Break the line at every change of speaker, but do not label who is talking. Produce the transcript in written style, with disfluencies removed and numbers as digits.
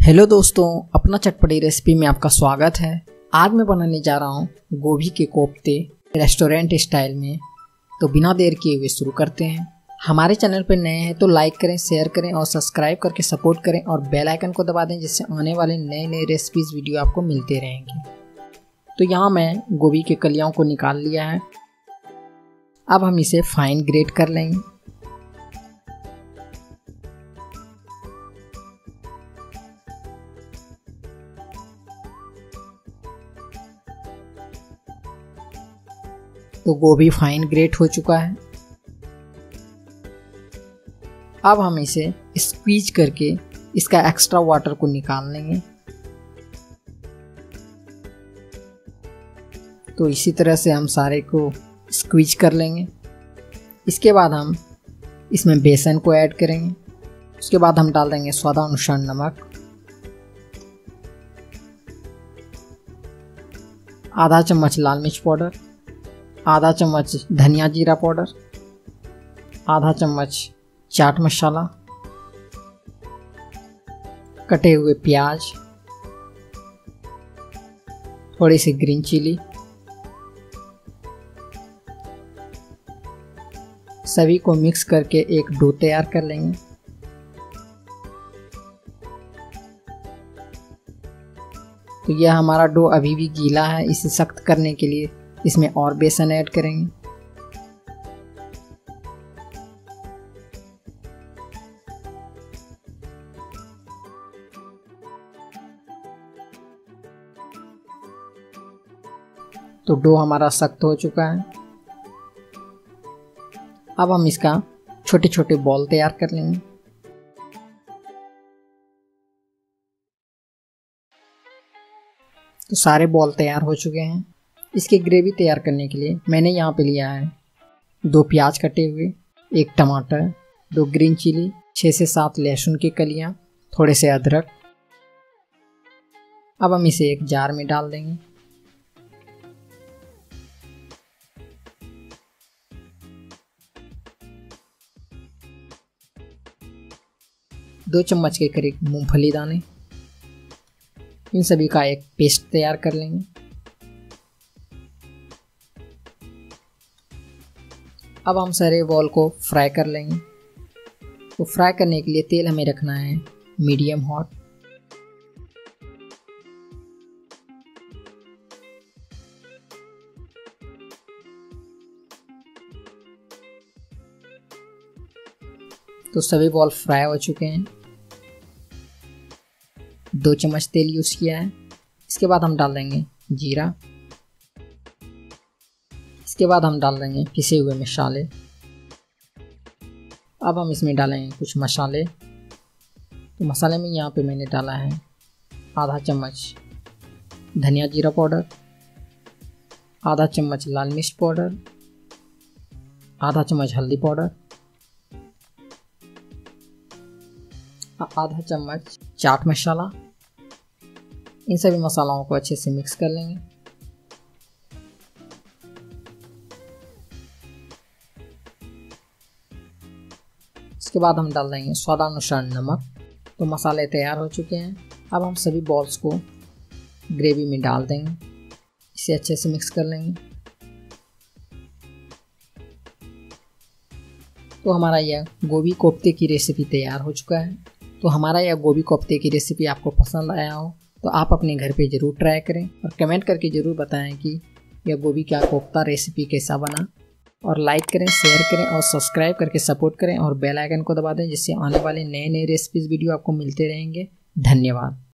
Hello दोस्तों, अपना चटपटी रेसिपी में आपका स्वागत है। आज मैं बनाने जा रहा हूँ गोभी के कोफ्ते रेस्टोरेंट स्टाइल में। तो बिना देर किए हुए शुरू करते हैं। हमारे चैनल पर नए हैं तो लाइक करें, शेयर करें और सब्सक्राइब करके सपोर्ट करें और बेल आइकन को दबा दें, जिससे आने वाले नए नए रेसिपीज़ वीडियो आपको मिलते रहेंगे। तो यहाँ मैं गोभी के कलियों को निकाल लिया है। अब हम इसे फाइन ग्रेट कर लेंगे। तो गोभी फाइन ग्रेट हो चुका है। अब हम इसे स्क्वीज करके इसका एक्स्ट्रा वाटर को निकाल लेंगे। तो इसी तरह से हम सारे को स्क्वीज कर लेंगे। इसके बाद हम इसमें बेसन को ऐड करेंगे। उसके बाद हम डाल देंगे स्वादानुसार नमक, आधा चम्मच लाल मिर्च पाउडर, आधा चम्मच धनिया जीरा पाउडर, आधा चम्मच चाट मसाला, कटे हुए प्याज, थोड़ी सी ग्रीन चिली, सभी को मिक्स करके एक डो तैयार कर लेंगे। तो यह हमारा डो अभी भी गीला है, इसे सख्त करने के लिए इसमें और बेसन ऐड करेंगे। तो डो हमारा सख्त हो चुका है। अब हम इसका छोटे छोटे बॉल तैयार कर लेंगे। तो सारे बॉल तैयार हो चुके हैं। इसकी ग्रेवी तैयार करने के लिए मैंने यहाँ पे लिया है 2 प्याज कटे हुए, 1 टमाटर, 2 ग्रीन चिली, 6 से 7 लहसुन की कलियाँ, थोड़े से अदरक। अब हम इसे एक जार में डाल देंगे। दो चम्मच के करीब मूंगफली दाने, इन सभी का एक पेस्ट तैयार कर लेंगे। अब हम सारे बॉल को फ्राई कर लेंगे। तो फ्राई करने के लिए तेल हमें रखना है मीडियम हॉट। तो सभी बॉल फ्राई हो चुके हैं। 2 चम्मच तेल यूज किया है। इसके बाद हम डाल देंगे जीरा। इसके बाद हम डाल देंगे पिसे हुए मसाले। अब हम इसमें डालेंगे कुछ मसाले। तो मसाले में यहाँ पे मैंने डाला है आधा चम्मच धनिया जीरा पाउडर, आधा चम्मच लाल मिर्च पाउडर, आधा चम्मच हल्दी पाउडर, आधा चम्मच चाट मसाला। इन सभी मसालों को अच्छे से मिक्स कर लेंगे। इसके बाद हम डाल देंगे स्वादानुसार नमक। तो मसाले तैयार हो चुके हैं। अब हम सभी बॉल्स को ग्रेवी में डाल देंगे। इसे अच्छे से मिक्स कर लेंगे। तो हमारा यह गोभी कोफ्ते की रेसिपी तैयार हो चुका है। तो हमारा यह गोभी कोफ्ते की रेसिपी आपको पसंद आया हो तो आप अपने घर पे ज़रूर ट्राई करें और कमेंट करके ज़रूर बताएं कि यह गोभी का कोफ्ता रेसिपी कैसा बना। और लाइक करें, शेयर करें और सब्सक्राइब करके सपोर्ट करें और बेल आइकन को दबा दें, जिससे आने वाले नए नए रेसिपीज़ वीडियो आपको मिलते रहेंगे। धन्यवाद।